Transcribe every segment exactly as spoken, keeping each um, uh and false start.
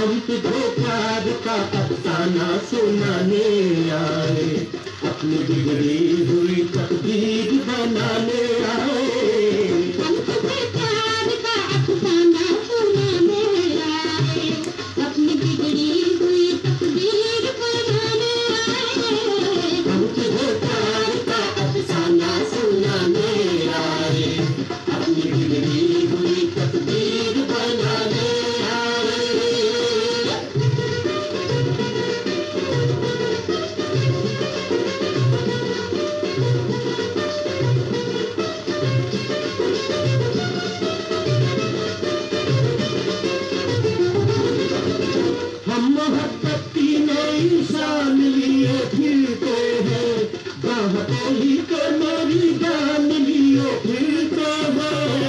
हम तुझे प्यार का अफसाना सुनाने आए, अपनी बिगड़ी हुई तकदीर बनाने आए। हम तुझे प्यार का अफसाना सुनाने आए, अपनी बिगड़ी हुई तकदीर बनाने आए। हम तुझे प्यार का अफसाना सुनाने आए, अपनी बिगड़ी हुई तकदीर बनाने आए। हम मोहब्बत की नई शान लिए फिरते हैं, चाहते ही तो मेरी जान लिए फिरते हैं।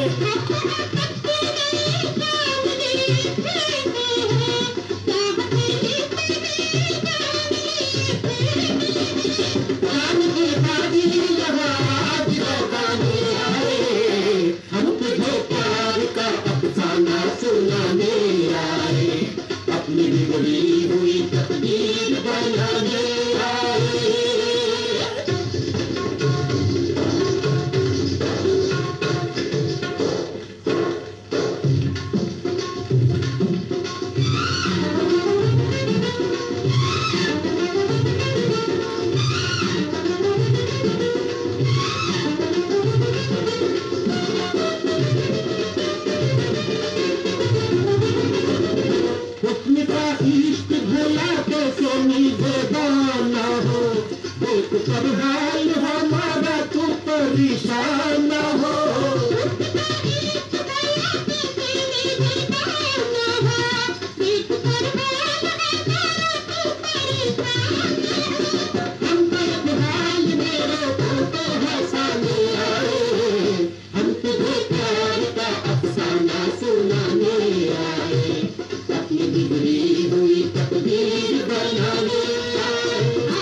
जान की बाजी यहाँ आज लगाने आए, हम तुझे प्यार का अफसाना सुनाने आए, अपनी बिगड़ी हुई तकदीर बनाने आए। हुस्न का इश्क भुला के सोनी बेगाना हो, देख कर हाल हमारा तू परेशान हो। हम बेहाल मेरे होते हैं सामने आए, हम तुझे प्यार का अफसाना सुनाने आए, अपनी बिगड़ी हुई तकदीर बनाने आए।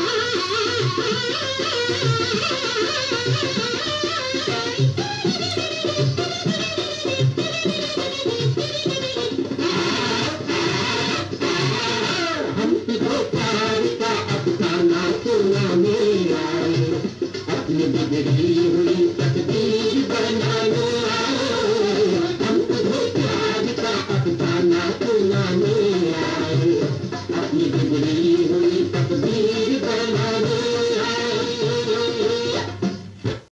हम तुझे प्यार का अफसाना सुनाने आए, अपनी बिगड़ी हुई तकदीर बनाने आए। हम तुझे प्यार का अफसाना सुनाने आए, अपनी बिगड़ी हुई